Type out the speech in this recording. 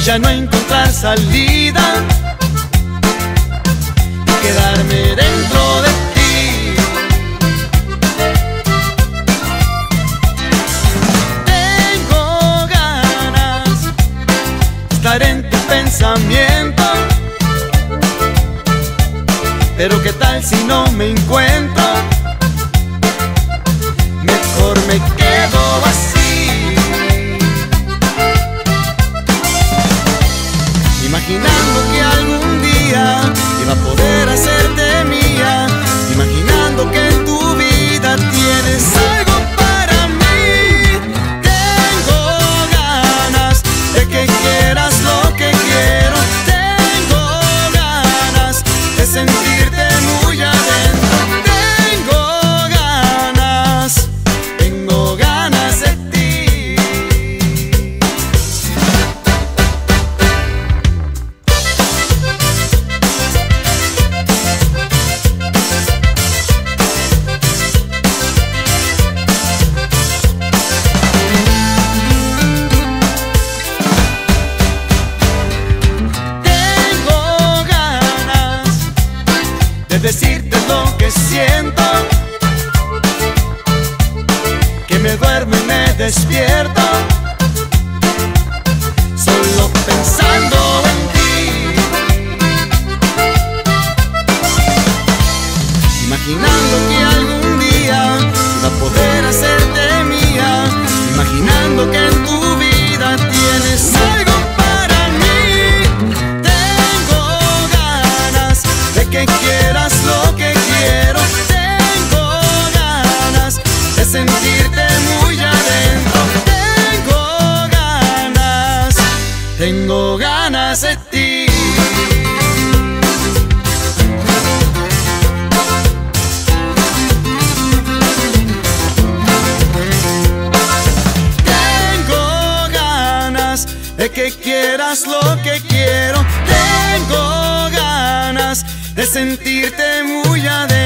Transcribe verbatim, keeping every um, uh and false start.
ya no encontrar salida y quedarme dentro de ti. Tengo ganas de estar en tu pensamiento, pero qué tal si no me encuentro, mejor me quedo así, imaginando que algún día iba a poder hacerte mía, imaginando que en tu vida tienes algo para mí. Tengo ganas de que quieras lo que quiero, tengo ganas de sentirte muy adentro, tengo ganas, tengo ganas de ti. Tengo ganas de decirte lo que siento, que me duermo y me despierto, solo pensando en ti, imaginando que algún día iba a poder hacerte mía, imaginando que en tu vida tienes algo para mí. Tengo ganas de que quieras lo que quiero, tengo ganas de sentirte muy adentro, tengo ganas, tengo ganas de ti. Tengo ganas de que quieras lo que quiero, tengo ganas de sentirte muy adentro.